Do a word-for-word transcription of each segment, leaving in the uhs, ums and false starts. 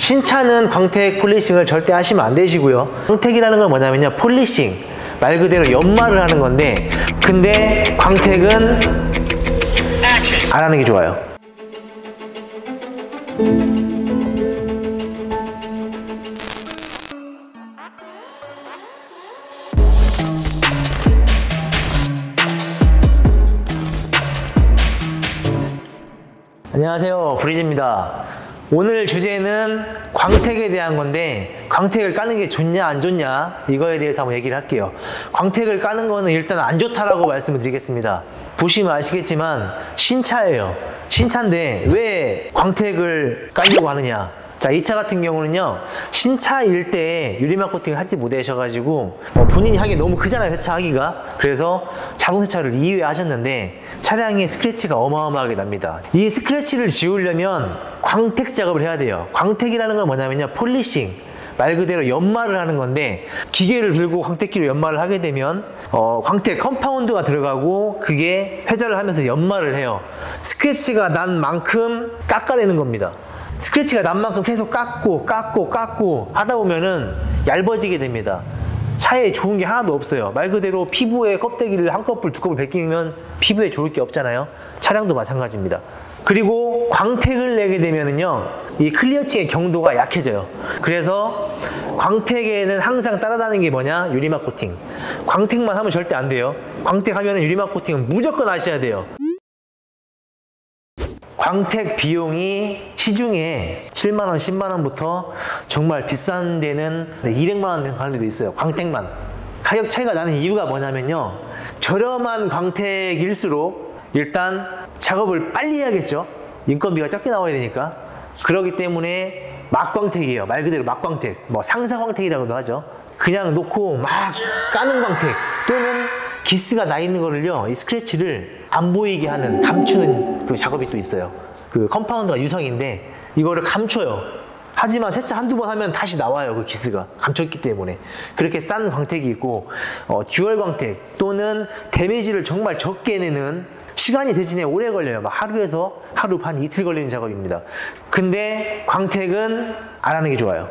신차는 광택 폴리싱을 절대 하시면 안 되시고요. 광택이라는 건 뭐냐면요, 폴리싱, 말 그대로 연마를 하는 건데, 근데 광택은 안 하는 게 좋아요. 안녕하세요, 브리즈입니다. 오늘 주제는 광택에 대한 건데, 광택을 까는 게 좋냐 안 좋냐 이거에 대해서 한번 얘기를 할게요. 광택을 까는 거는 일단 안 좋다라고 말씀을 드리겠습니다. 보시면 아시겠지만 신차예요. 신차인데 왜 광택을 까려고 하느냐. 자, 이 차 같은 경우는요, 신차일 때 유리막 코팅을 하지 못하셔가지고 어, 본인이 하기 너무 크잖아요, 세차 하기가. 그래서 자동 세차를 이 회 하셨는데 차량에 스크래치가 어마어마하게 납니다. 이 스크래치를 지우려면 광택 작업을 해야 돼요. 광택이라는 건 뭐냐면요, 폴리싱, 말 그대로 연마를 하는 건데, 기계를 들고 광택기로 연마를 하게 되면 어, 광택 컴파운드가 들어가고 그게 회자를 하면서 연마를 해요. 스크래치가 난 만큼 깎아내는 겁니다. 스크래치가 난 만큼 계속 깎고 깎고 깎고 하다 보면은 얇아지게 됩니다. 차에 좋은 게 하나도 없어요. 말 그대로 피부에 껍데기를 한 컵을 두 컵을 벗기면 피부에 좋을 게 없잖아요. 차량도 마찬가지입니다. 그리고 광택을 내게 되면은요, 이 클리어층의 경도가 약해져요. 그래서 광택에는 항상 따라다니는 게 뭐냐, 유리막 코팅. 광택만 하면 절대 안 돼요. 광택하면은 유리막 코팅은 무조건 하셔야 돼요. 광택 비용이 시중에 칠만 원, 십만 원부터 정말 비싼 데는 이백만 원 가는 데도 있어요. 광택만. 가격 차이가 나는 이유가 뭐냐면요, 저렴한 광택일수록 일단 작업을 빨리 해야겠죠. 인건비가 적게 나와야 되니까. 그렇기 때문에 막광택이에요. 말 그대로 막광택, 뭐 상사광택이라고도 하죠. 그냥 놓고 막 까는 광택, 또는 기스가 나 있는 거를요, 이 스크래치를 안 보이게 하는, 감추는 그 작업이 또 있어요. 그 컴파운드가 유성인데 이거를 감춰요. 하지만 세차 한두 번 하면 다시 나와요, 그 기스가. 감췄기 때문에. 그렇게 싼 광택이 있고, 어, 듀얼 광택 또는 데미지를 정말 적게 내는, 시간이 대신에 오래 걸려요. 막 하루에서 하루 반, 이틀 걸리는 작업입니다. 근데 광택은 안 하는 게 좋아요.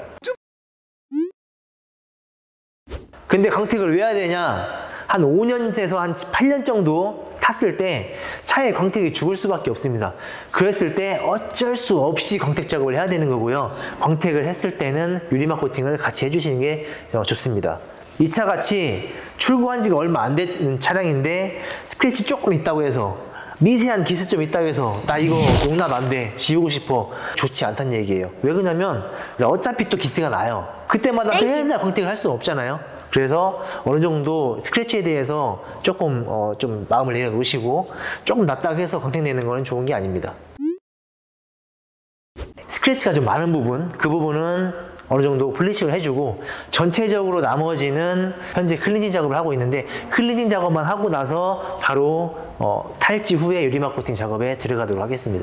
근데 광택을 왜 해야 되냐? 한 오 년에서 한 팔 년 정도 탔을 때 차에 광택이 죽을 수밖에 없습니다. 그랬을 때 어쩔 수 없이 광택 작업을 해야 되는 거고요. 광택을 했을 때는 유리막 코팅을 같이 해주시는 게 좋습니다. 이 차 같이 출고한 지가 얼마 안 된 차량인데 스크래치 조금 있다고 해서, 미세한 기스 좀 있다고 해서 나 이거 용납 안 돼, 지우고 싶어, 좋지 않다는 얘기예요. 왜 그러냐면 어차피 또 기스가 나요. 그때마다 맨날 광택을 할 수는 없잖아요. 그래서 어느 정도 스크래치에 대해서 조금 어, 좀 마음을 내려놓으시고, 조금 낫다고 해서 광택 내는 거는 좋은 게 아닙니다. 스크래치가 좀 많은 부분, 그 부분은 어느 정도 폴리싱을 해주고, 전체적으로 나머지는 현재 클렌징 작업을 하고 있는데, 클렌징 작업만 하고 나서 바로 어, 탈지 후에 유리막 코팅 작업에 들어가도록 하겠습니다.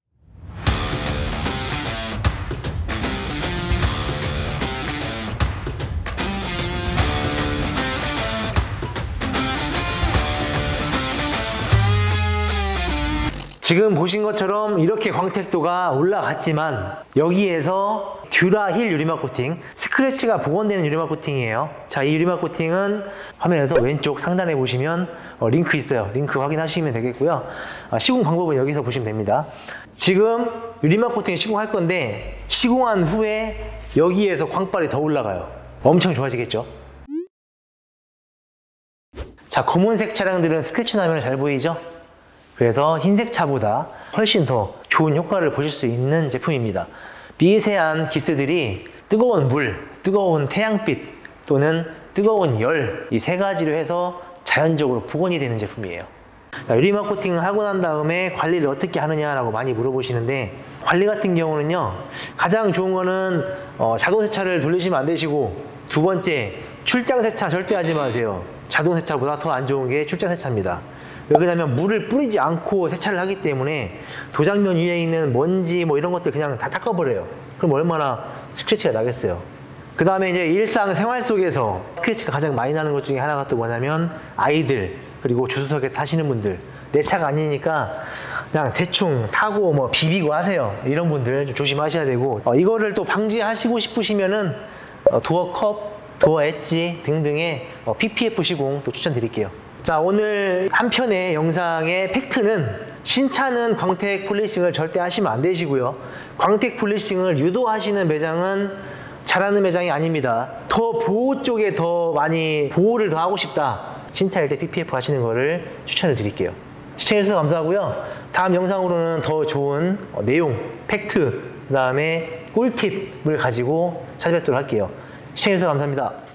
지금 보신 것처럼 이렇게 광택도가 올라갔지만, 여기에서 듀라힐 유리막 코팅, 스크래치가 복원되는 유리막 코팅이에요. 자, 이 유리막 코팅은 화면에서 왼쪽 상단에 보시면 어, 링크 있어요. 링크 확인하시면 되겠고요. 어, 시공 방법은 여기서 보시면 됩니다. 지금 유리막 코팅 시공할 건데, 시공한 후에 여기에서 광발이 더 올라가요. 엄청 좋아지겠죠? 자, 검은색 차량들은 스크래치 나면 잘 보이죠? 그래서 흰색 차보다 훨씬 더 좋은 효과를 보실 수 있는 제품입니다. 미세한 기스들이 뜨거운 물, 뜨거운 태양빛 또는 뜨거운 열, 이 세 가지로 해서 자연적으로 복원이 되는 제품이에요. 유리막 코팅을 하고 난 다음에 관리를 어떻게 하느냐라고 많이 물어보시는데, 관리 같은 경우는요, 가장 좋은 거는 어, 자동 세차를 돌리시면 안 되시고, 두 번째, 출장 세차 절대 하지 마세요. 자동 세차보다 더 안 좋은 게 출장 세차입니다. 왜 그러냐면 물을 뿌리지 않고 세차를 하기 때문에 도장면 위에 있는 먼지 뭐 이런 것들 그냥 다 닦아버려요. 그럼 얼마나 스크래치가 나겠어요. 그 다음에 이제 일상생활 속에서 스크래치가 가장 많이 나는 것 중에 하나가 또 뭐냐면, 아이들, 그리고 주수석에 타시는 분들, 내 차가 아니니까 그냥 대충 타고 뭐 비비고 하세요. 이런 분들 좀 조심하셔야 되고, 어, 이거를 또 방지하시고 싶으시면은 어, 도어 컵, 도어 엣지 등등의 어, 피피에프 시공 또 추천드릴게요. 자, 오늘 한 편의 영상의 팩트는 신차는 광택 폴리싱을 절대 하시면 안 되시고요. 광택 폴리싱을 유도하시는 매장은 잘하는 매장이 아닙니다. 더 보호 쪽에 더 많이 보호를 더 하고 싶다. 신차일 때 피피에프 하시는 거를 추천을 드릴게요. 시청해주셔서 감사하고요. 다음 영상으로는 더 좋은 어, 내용, 팩트, 그 다음에 꿀팁을 가지고 찾아뵙도록 할게요. 시청해주셔서 감사합니다.